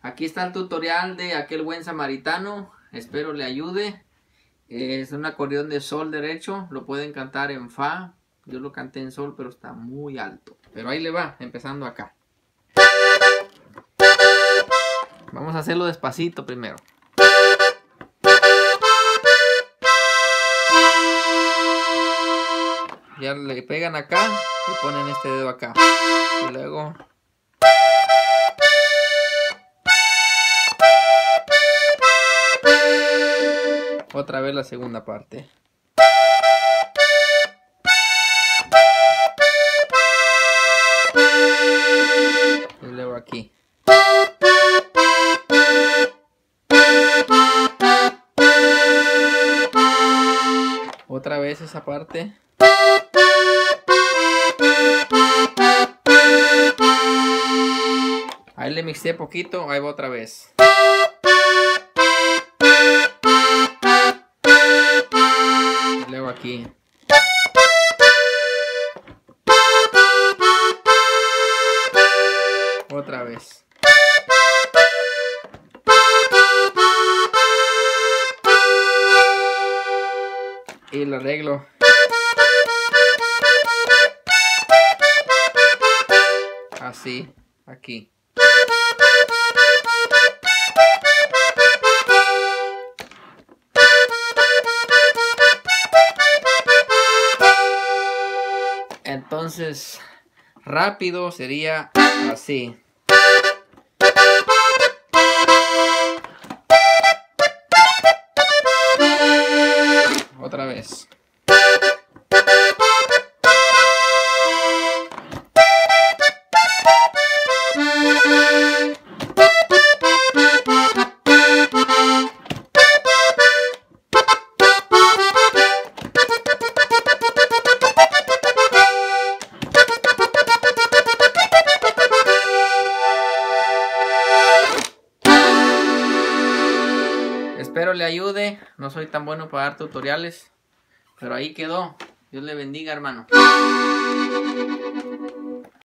Aquí está el tutorial de Aquel Buen Samaritano. Espero le ayude. Es un acordeón de sol derecho. Lo pueden cantar en fa. Yo lo canté en sol, pero está muy alto. Pero ahí le va, empezando acá. Vamos a hacerlo despacito primero. Ya le pegan acá y ponen este dedo acá. Y luego... otra vez la segunda parte. Y luego aquí. Otra vez esa parte. Ahí le mixé poquito, ahí va otra vez. Y luego aquí. Otra vez. Y lo arreglo. Así, aquí. Entonces, rápido sería así. Otra vez. Espero le ayude. No soy tan bueno para dar tutoriales, pero ahí quedó. Dios le bendiga, hermano.